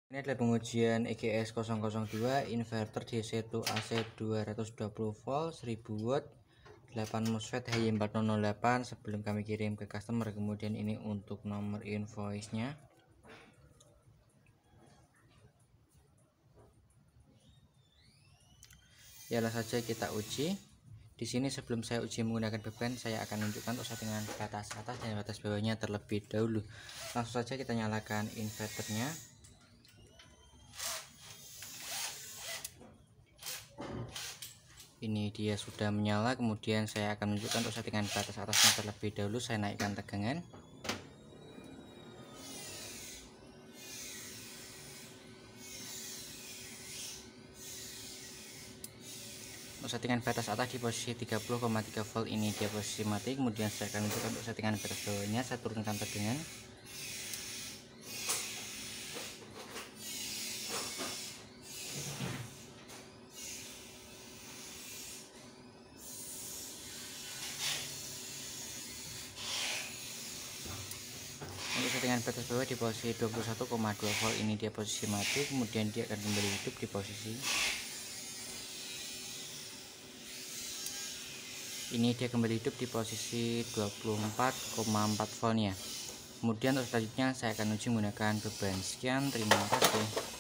Ini adalah pengujian EGS 002 inverter DC to AC 220 volt 1000 watt 8 MOSFET HY4008 sebelum kami kirim ke customer. Kemudian ini untuk nomor invoice nya. Ya, langsung saja kita uji. Di sini sebelum saya uji menggunakan beban, saya akan menunjukkan untuk settingan batas atas dan batas bawahnya terlebih dahulu. Langsung saja kita nyalakan inverternya. Ini dia sudah menyala. Kemudian saya akan menunjukkan untuk settingan batas atasnya terlebih dahulu. Saya naikkan tegangan. Untuk settingan batas atas di posisi 30,3 volt, ini dia posisi mati. Kemudian saya akan menunjukkan untuk settingan batas bawahnya. Saya turunkan tegangan. Untuk settingan batas bawah di posisi 21,2 volt, ini dia posisi mati. Kemudian dia akan kembali hidup di posisi ini, dia kembali hidup di posisi 24,4 voltnya. Kemudian untuk selanjutnya saya akan uji menggunakan beban. Sekian, terima kasih.